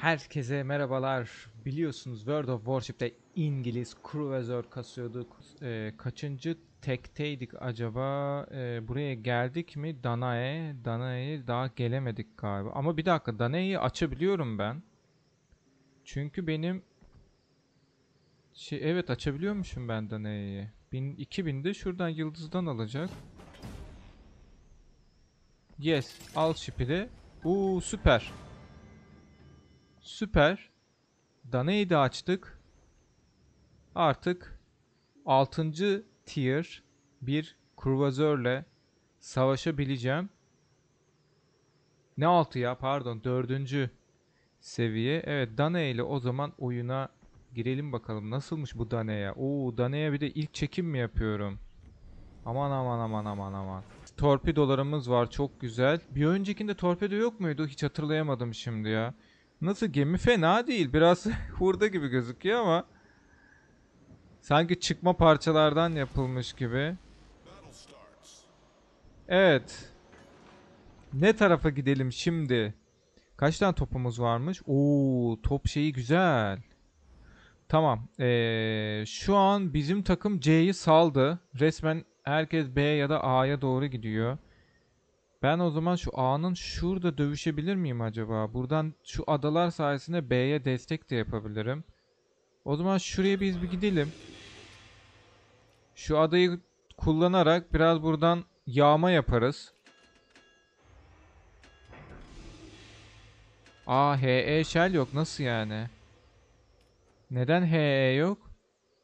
Herkese merhabalar. Biliyorsunuz World of Warship'te İngiliz kruvazör kasıyorduk. Kaçıncı tekteydik acaba? Buraya geldik mi? Danae. Danae'ye daha gelemedik galiba. Ama bir dakika, Danae'yi açabiliyorum ben. Çünkü benim evet, açabiliyormuşum ben Danae'yi. 2000 de şuradan yıldızdan alacak. Yes, al ship'i de. Süper. Süper. Danae'yi de açtık. Artık 6. tier bir kruvazörle savaşabileceğim. Ne 6 ya, pardon, 4. seviye. Evet, Danae ile o zaman oyuna girelim bakalım. Nasılmış bu Danae'ya? Danae'ya bir de ilk çekim mi yapıyorum? Aman aman aman aman aman. Torpidolarımız var, çok güzel. Bir öncekinde torpido yok muydu? Hiç hatırlayamadım şimdi ya. Nasıl, gemi fena değil. Biraz hurda gibi gözüküyor ama sanki çıkma parçalardan yapılmış gibi. Evet. Ne tarafa gidelim şimdi? Kaç tane topumuz varmış? Top şeyi güzel. Tamam. Şu an bizim takım C'yi saldı. Resmen herkes B ya da A'ya doğru gidiyor. Ben o zaman şu A'nın şurada dövüşebilir miyim acaba? Buradan şu adalar sayesinde B'ye destek de yapabilirim. O zaman şuraya biz bir gidelim. Şu adayı kullanarak biraz buradan yağma yaparız. HE Shell yok. Nasıl yani? Neden HE yok?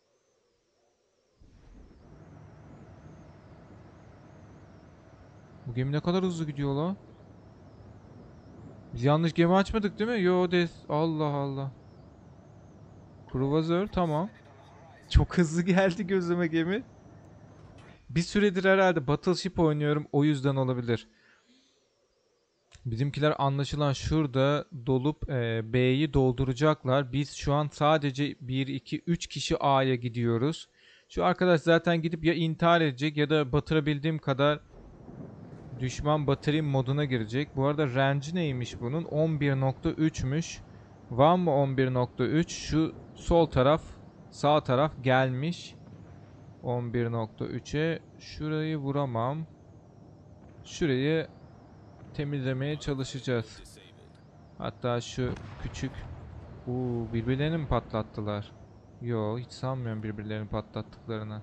Bu gemi ne kadar hızlı gidiyor lan? Biz yanlış gemi açmadık değil mi? Yo des. Allah Allah. Kruvazör tamam. Çok hızlı geldi gözüme gemi. Bir süredir herhalde Battleship oynuyorum. O yüzden olabilir. Bizimkiler anlaşılan şurada dolup B'yi dolduracaklar. Biz şu an sadece 1, 2, 3 kişi A'ya gidiyoruz. Şu arkadaş zaten gidip ya intihar edecek ya da batırabildiğim kadar düşman batırayım moduna girecek. Bu arada range'i neymiş bunun? 11.3'müş. Var mı 11.3? Şu sol taraf, sağ taraf gelmiş. 11.3'e. Şurayı vuramam. Şurayı temizlemeye çalışacağız. Hatta şu küçük... birbirlerini mi patlattılar? Yo, hiç sanmıyorum birbirlerini patlattıklarını.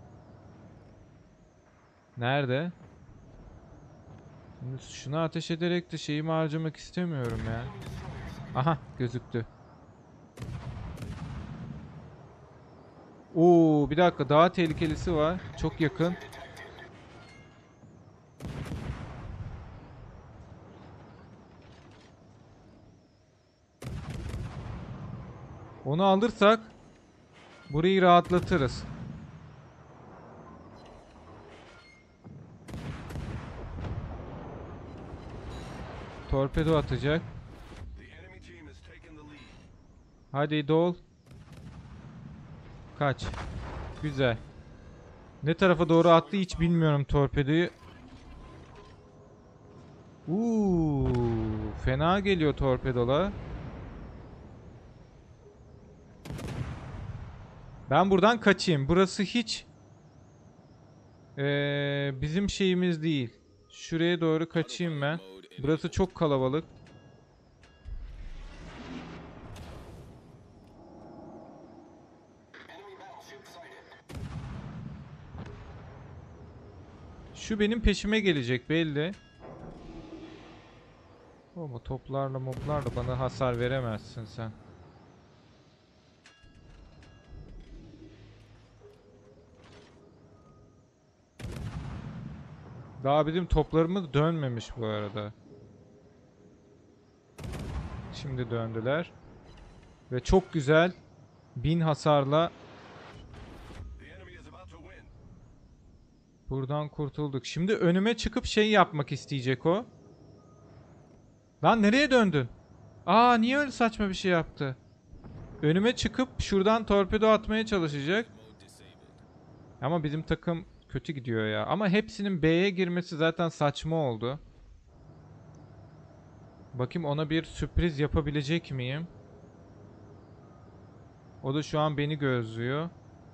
Nerede? Şunu ateş ederek de şeyimi harcamak istemiyorum ya. Aha, gözüktü. Bir dakika, daha tehlikelisi var. Çok yakın. Onu alırsak burayı rahatlatırız. Torpedo atacak. Hadi dol. Kaç. Güzel. Ne tarafa doğru attı hiç bilmiyorum torpedoyu. Fena geliyor torpedolar. Ben buradan kaçayım. Burası hiç bizim şeyimiz değil. Şuraya doğru kaçayım ben. Burası çok kalabalık. Şu benim peşime gelecek belli. Ama toplarla moplarla bana hasar veremezsin sen. Daha bizim toplarımız dönmemiş bu arada. Şimdi döndüler. Ve çok güzel 1000 hasarla buradan kurtulduk. Şimdi önüme çıkıp şey yapmak isteyecek o. Lan nereye döndün? Niye öyle saçma bir şey yaptı? Önüme çıkıp şuradan torpedo atmaya çalışacak. Ama bizim takım kötü gidiyor ya. Ama hepsinin B'ye girmesi zaten saçma oldu. Bakayım ona bir sürpriz yapabilecek miyim? O da şu an beni gözlüyor.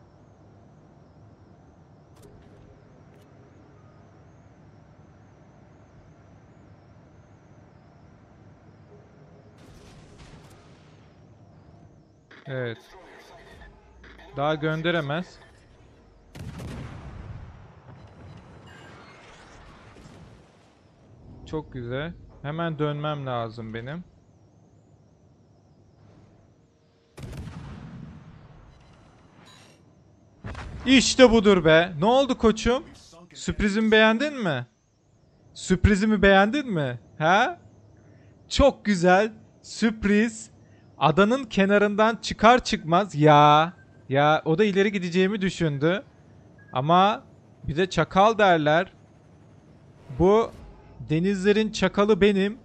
Evet. Daha gönderemez. Çok güzel. Hemen dönmem lazım benim. İşte budur be. Ne oldu koçum? Sürprizimi beğendin mi? Sürprizimi beğendin mi? Ha? Çok güzel. Sürpriz. Adanın kenarından çıkar çıkmaz ya o da ileri gideceğimi düşündü. Ama bize çakal derler. Bu denizlerin çakalı benim.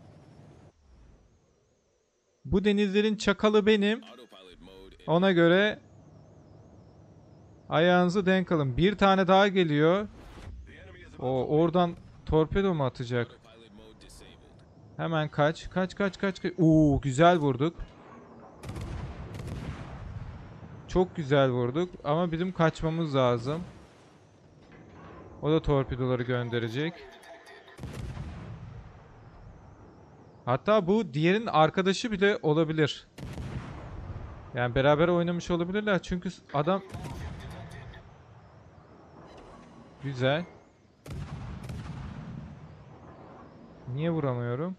Bu denizlerin çakalı benim. Ona göre ayağınızı denk alın. Bir tane daha geliyor. O oradan torpedo mu atacak? Hemen kaç. Kaç. Oo, güzel vurduk. Çok güzel vurduk ama bizim kaçmamız lazım. O da torpidoları gönderecek. Hatta bu diğerin arkadaşı bile olabilir. Yani beraber oynamış olabilirler çünkü adam... Güzel. Niye vuramıyorum?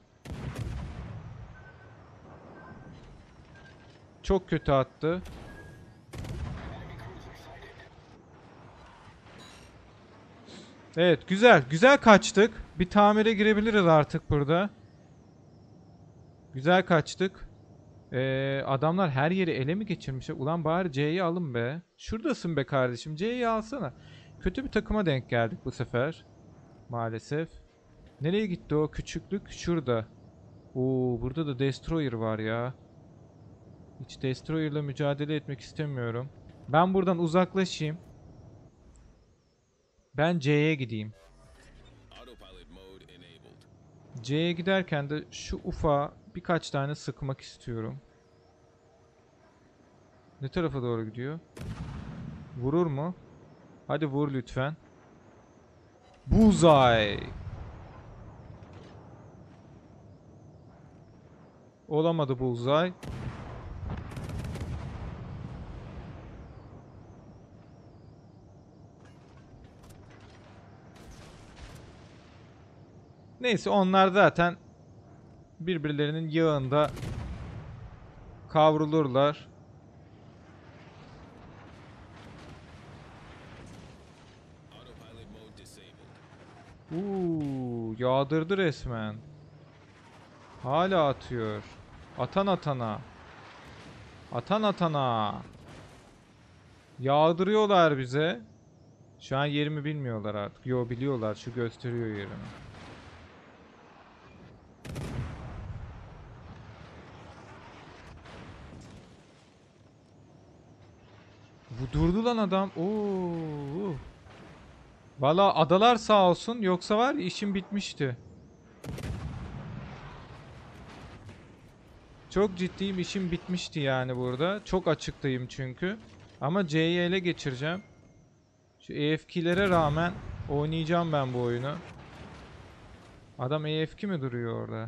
Çok kötü attı. Evet, güzel. Güzel kaçtık. Bir tamire girebiliriz artık burada. Güzel kaçtık. Adamlar her yeri ele mi geçirmişler? Ulan bari C'yi alın be. Şuradasın be kardeşim. C'yi alsana. Kötü bir takıma denk geldik bu sefer. Maalesef. Nereye gitti o küçüklük? Şurada. Oo, burada da Destroyer var ya. Hiç Destroyer'la mücadele etmek istemiyorum. Ben buradan uzaklaşayım. Ben C'ye gideyim. C'ye giderken de şu ufağa birkaç tane sıkmak istiyorum. Ne tarafa doğru gidiyor? Vurur mu? Hadi vur lütfen. Bullseye. Olamadı Bullseye. Neyse onlar zaten birbirlerinin yağında kavrulurlar. Yağdırdı resmen. Hala atıyor. Atan atana. Atan atana. Yağdırıyorlar bize. Şu an yerimi bilmiyorlar artık. Yo, biliyorlar. Şu gösteriyor yerimi. Bu durdu lan adam. Oo. Valla adalar sağ olsun. Yoksa var ya işim bitmişti. Çok ciddiyim, işim bitmişti yani burada. Çok açıktayım çünkü. Ama C'yi ele geçireceğim. Şu EFK'lere rağmen oynayacağım ben bu oyunu. Adam EFK mi duruyor orada?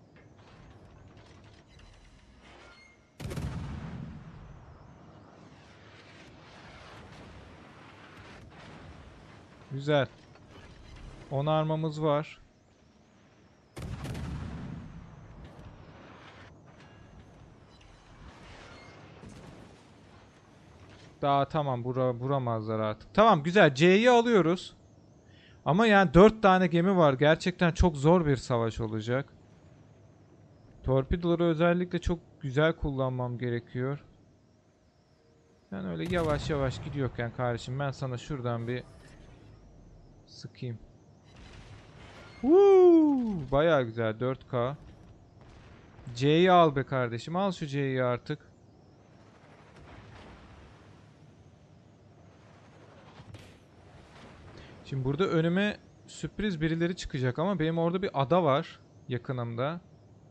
Güzel. 10 armamız var. Daha tamam, vuramazlar artık. Tamam, güzel. C'yi alıyoruz. Ama yani 4 tane gemi var. Gerçekten çok zor bir savaş olacak. Torpidoları özellikle çok güzel kullanmam gerekiyor. Ben öyle yavaş yavaş gidiyorken kardeşim ben sana şuradan bir sıkayım. Bayağı güzel 4K. C'yi al be kardeşim. Al şu C'yi artık. Şimdi burada önüme sürpriz birileri çıkacak ama benim orada bir ada var yakınımda.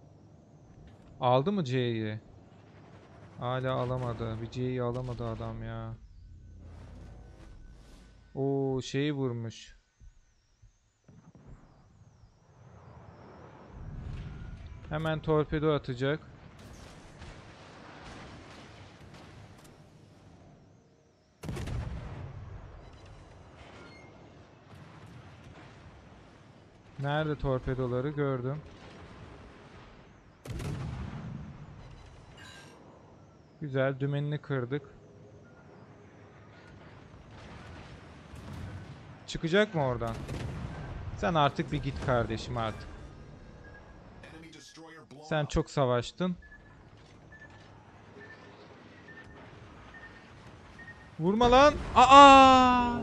Aldı mı C'yi? Hala alamadı. Bir C'yi alamadı adam ya. O şeyi vurmuş. Hemen torpedo atacak. Nerede torpedoları gördüm. Güzel, dümenini kırdık. Çıkacak mı oradan? Sen artık bir git kardeşim artık. Sen çok savaştın. Vurma lan. Aa!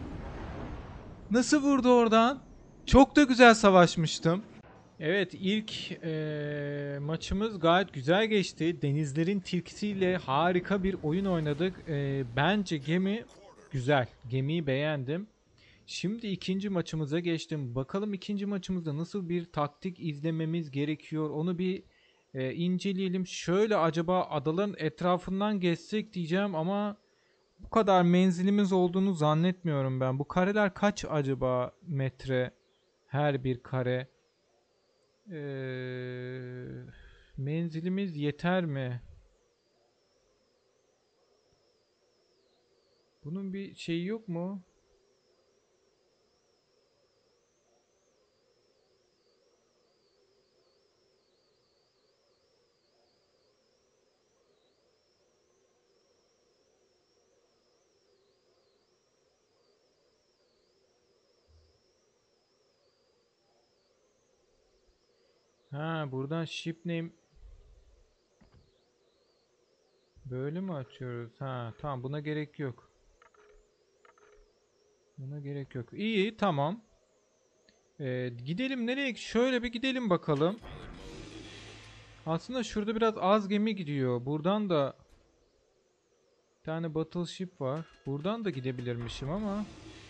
Nasıl vurdu oradan? Çok da güzel savaşmıştım. Evet, ilk maçımız gayet güzel geçti. Denizlerin tilkisiyle harika bir oyun oynadık. Bence gemi güzel. Gemiyi beğendim. Şimdi ikinci maçımıza geçtim. Bakalım ikinci maçımızda nasıl bir taktik izlememiz gerekiyor. Onu bir inceleyelim. Şöyle acaba adaların etrafından geçsek diyeceğim ama bu kadar menzilimiz olduğunu zannetmiyorum ben. Bu kareler kaç acaba metre her bir kare? Menzilimiz yeter mi? Bunun bir şeyi yok mu? Ha, buradan ship name böyle mi açıyoruz? Ha, tamam, buna gerek yok. Buna gerek yok. İyi, tamam. Gidelim nereye? Şöyle bir gidelim bakalım. Aslında şurada biraz az gemi gidiyor. Buradan da bir tane battleship var. Buradan da gidebilirmişim ama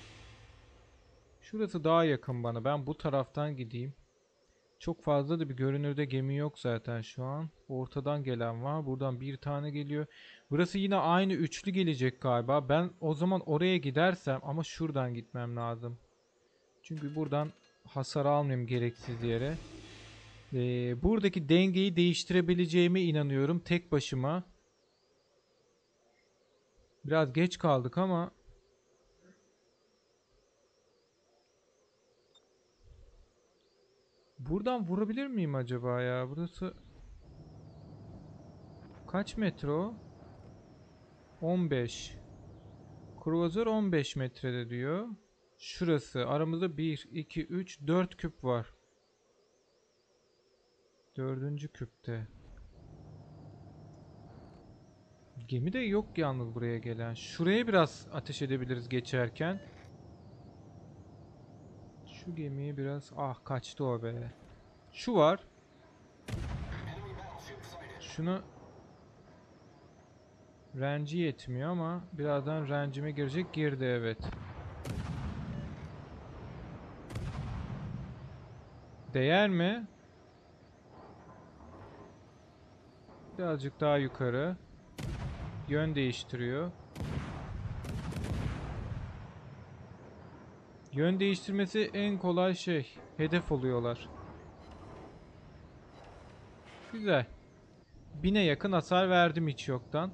şurası daha yakın bana. Ben bu taraftan gideyim. Çok fazla da bir görünürde gemi yok zaten şu an. Ortadan gelen var. Buradan bir tane geliyor. Burası yine aynı üçlü gelecek galiba. Ben o zaman oraya gidersem ama şuradan gitmem lazım. Çünkü buradan hasar almayayım gereksiz yere. Buradaki dengeyi değiştirebileceğime inanıyorum tek başıma. Biraz geç kaldık ama buradan vurabilir miyim acaba ya? Burası kaç metre o? 15. Kruvazör 15 metrede diyor. Şurası. Aramızda 1, 2, 3, 4 küp var. Dördüncü küpte. Gemi de yok yalnız buraya gelen. Şuraya biraz ateş edebiliriz geçerken. Şu gemiyi biraz... Ah, kaçtı o be. Şu var. Şunu... Range'i yetmiyor ama birazdan range'ime girecek. Girdi, evet. Değer mi? Birazcık daha yukarı. Yön değiştiriyor. Yön değiştirmesi en kolay şey. Hedef oluyorlar. Güzel. 1000'e yakın hasar verdim hiç yoktan.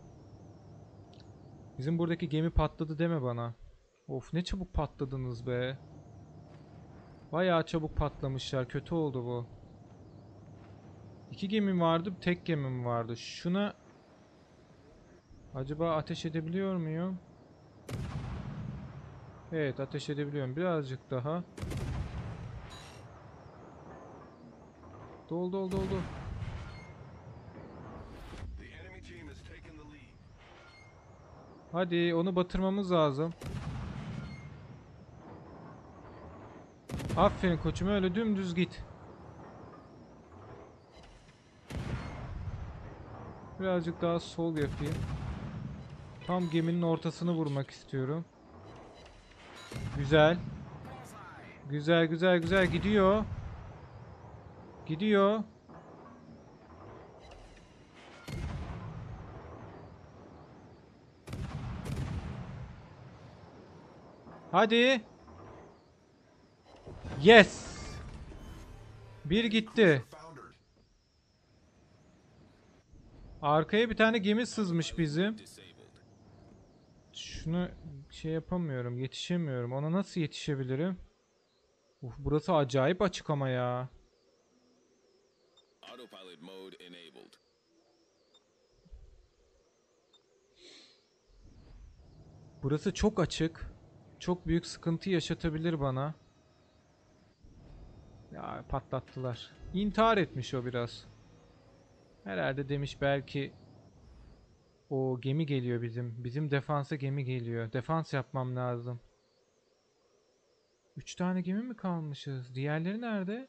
Bizim buradaki gemi patladı deme bana. Of, ne çabuk patladınız be. Bayağı çabuk patlamışlar. Kötü oldu bu. İki gemim vardı, tek gemim vardı. Şuna acaba ateş edebiliyor muyum? Evet, ateş edebiliyorum. Birazcık daha. Doldu, doldu, doldu. Hadi onu batırmamız lazım. Aferin koçum, öyle dümdüz git. Birazcık daha sol yapayım. Tam geminin ortasını vurmak istiyorum. Güzel. Güzel, güzel, güzel gidiyor. Gidiyor. Hadi. Yes. Bir gitti. Arkaya bir tane gemi sızmış bizim. Şunu şey yapamıyorum. Yetişemiyorum. Ona nasıl yetişebilirim? Burası acayip açık ama ya. Burası çok açık. Çok büyük sıkıntı yaşatabilir bana. Ya patlattılar. İntihar etmiş o biraz. Herhalde demiş belki o gemi geliyor bizim. Bizim defansa gemi geliyor. Defans yapmam lazım. 3 tane gemi mi kalmışız? Diğerleri nerede?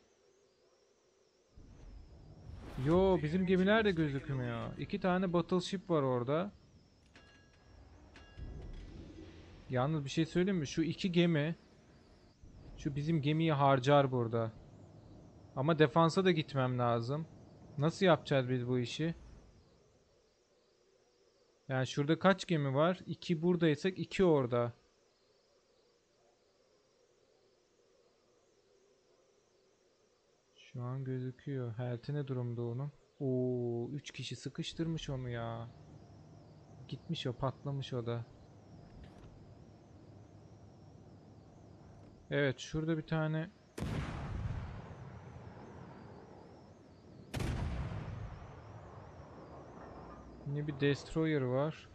Yo, bizim gemiler de gözükmüyor. 2 tane battleship var orada. Yalnız bir şey söyleyeyim mi? Şu 2 gemi şu bizim gemiyi harcar burada. Ama defansa da gitmem lazım. Nasıl yapacağız biz bu işi? Yani şurada kaç gemi var? 2 buradaysak 2 orada. Şu an gözüküyor. Health'i ne durumda onun? Oo, 3 kişi sıkıştırmış onu ya. Gitmiş o, patlamış o da. Evet, şurada bir tane yine bir destroyer var.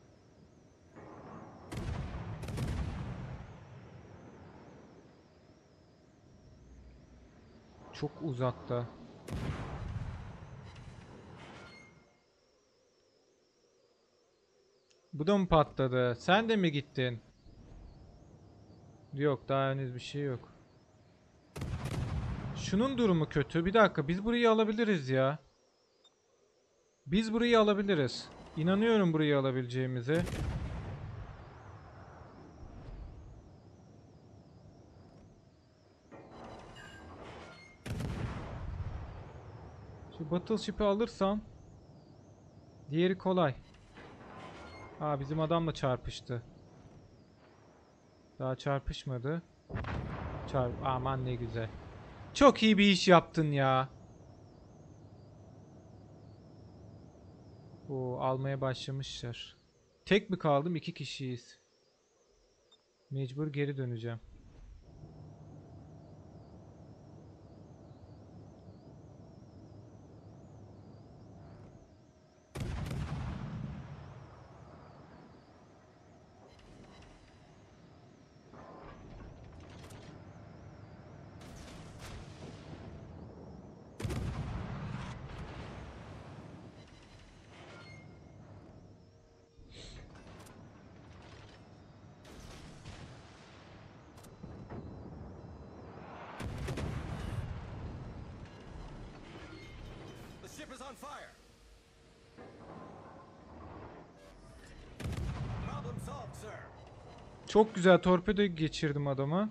Çok uzakta. Bu da mı patladı? Sen de mi gittin? Yok, daha henüz bir şey yok. Şunun durumu kötü. Bir dakika, biz burayı alabiliriz ya. Biz burayı alabiliriz. İnanıyorum burayı alabileceğimize. Şu battleship'i alırsam diğeri kolay. Aa, bizim adamla çarpıştı. Daha çarpışmadı. Aman ne güzel. Çok iyi bir iş yaptın ya. Oo, almaya başlamışlar. Tek mi kaldım? 2 kişiyiz. Mecbur geri döneceğim. Çok güzel torpedo geçirdim adama.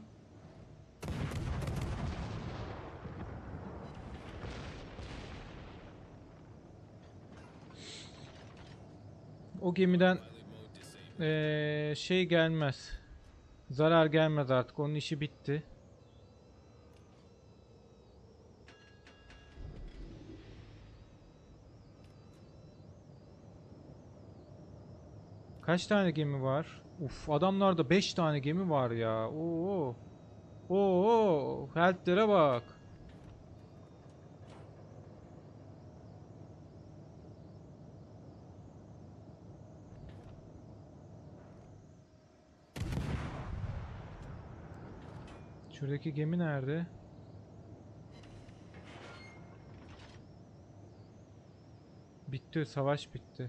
O gemiden şey gelmez. Zarar gelmez artık. Onun işi bitti. Kaç tane gemi var? Uf, adamlarda 5 tane gemi var ya. Oo. Oo, health'lere bak. Şuradaki gemi nerede? Bitti, savaş bitti.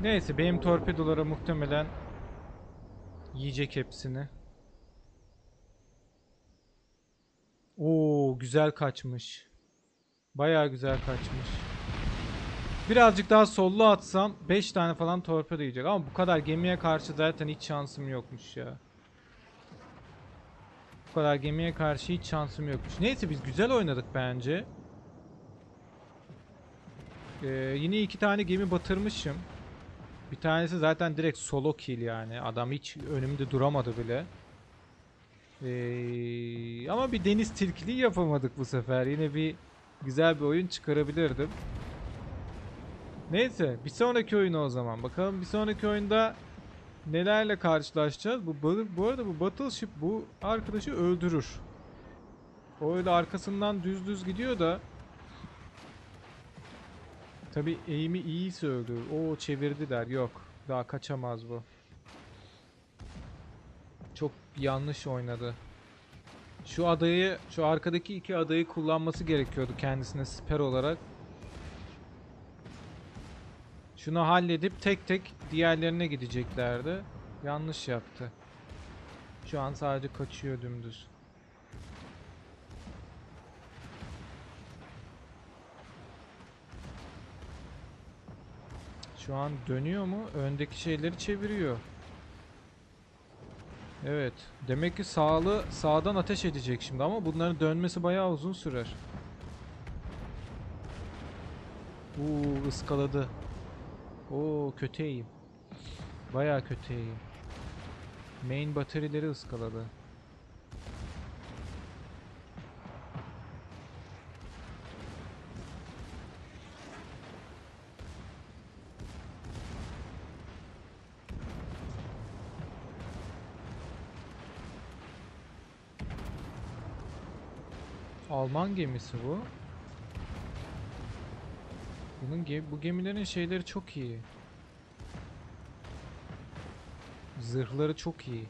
Neyse benim torpedolara muhtemelen yiyecek hepsini. Oo güzel kaçmış. Bayağı güzel kaçmış. Birazcık daha sollu atsam 5 tane falan torpedo yiyecek. Ama bu kadar gemiye karşı zaten hiç şansım yokmuş ya. Bu kadar gemiye karşı hiç şansım yokmuş. Neyse biz güzel oynadık bence. Yine 2 tane gemi batırmışım. Bir tanesi zaten direkt solo kill yani. Adam hiç önümde duramadı bile. Ama bir deniz tilkiliği yapamadık bu sefer. Yine bir güzel bir oyun çıkarabilirdim. Neyse bir sonraki oyuna o zaman. Bakalım bir sonraki oyunda nelerle karşılaşacağız. Bu arada bu Battleship bu arkadaşı öldürür. O öyle arkasından düz düz gidiyor da tabi eğimi iyiyse öldürür. Oo çevirdiler. Yok. Daha kaçamaz bu. Çok yanlış oynadı. Şu arkadaki 2 adayı kullanması gerekiyordu kendisine siper olarak. Şunu halledip tek tek diğerlerine gideceklerdi. Yanlış yaptı. Şu an sadece kaçıyor dümdüz. Şu an dönüyor mu? Öndeki şeyleri çeviriyor. Evet. Demek ki sağdan ateş edecek şimdi ama bunların dönmesi bayağı uzun sürer. Iskaladı. Kötü eğim. Bayağı kötü eğim. Main bataryleri ıskaladı. Alman gemisi bu. Bu gemilerin şeyleri çok iyi. Zırhları çok iyi.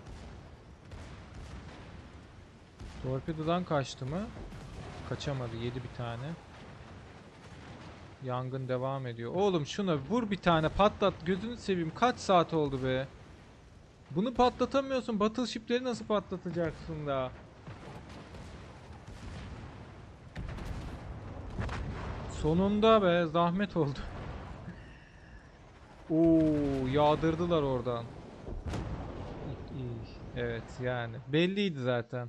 Torpidodan kaçtı mı? Kaçamadı. Yedi bir tane. Yangın devam ediyor. Oğlum şuna vur bir tane patlat. Gözünü seveyim. Kaç saat oldu be? Bunu patlatamıyorsun. Battleship'leri nasıl patlatacaksın daha? Sonunda be. Zahmet oldu. Yağdırdılar oradan. İyi. Evet yani. Belliydi zaten.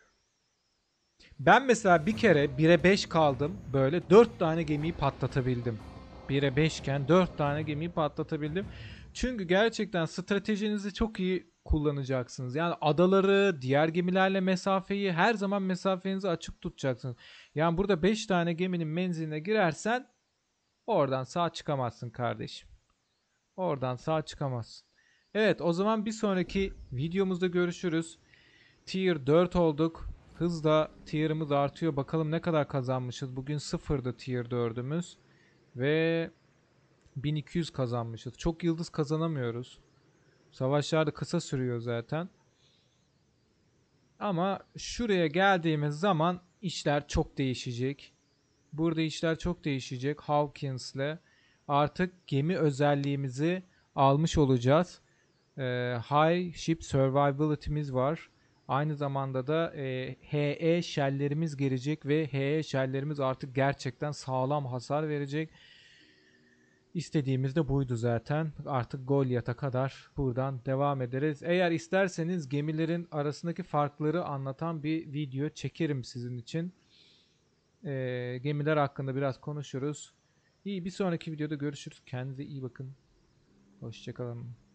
Ben mesela bir kere 1'e 5 kaldım. Böyle 4 tane gemiyi patlatabildim. 1'e 5 iken 4 tane gemiyi patlatabildim. Çünkü gerçekten stratejinizi çok iyi kullanacaksınız. Yani adaları, diğer gemilerle mesafeyi her zaman mesafenizi açık tutacaksınız. Yani burada 5 tane geminin menziline girersen oradan sağ çıkamazsın kardeşim. Oradan sağ çıkamazsın. Evet o zaman bir sonraki videomuzda görüşürüz. Tier 4 olduk. Hızla tier'ımız artıyor. Bakalım ne kadar kazanmışız. Bugün sıfırdı tier 4'ümüz. Ve 1200 kazanmışız. Çok yıldız kazanamıyoruz. Savaşlar da kısa sürüyor zaten. Ama şuraya geldiğimiz zaman işler çok değişecek. Burada işler çok değişecek. Hawkins'le artık gemi özelliğimizi almış olacağız. High Ship Survivability'miz var. Aynı zamanda da HE shell'lerimiz gelecek ve HE shell'lerimiz artık gerçekten sağlam hasar verecek. İstediğimiz de buydu zaten. Artık Goliath'a kadar buradan devam ederiz. Eğer isterseniz gemilerin arasındaki farkları anlatan bir video çekerim sizin için. Gemiler hakkında biraz konuşuruz. İyi bir sonraki videoda görüşürüz. Kendinize iyi bakın. Hoşçakalın.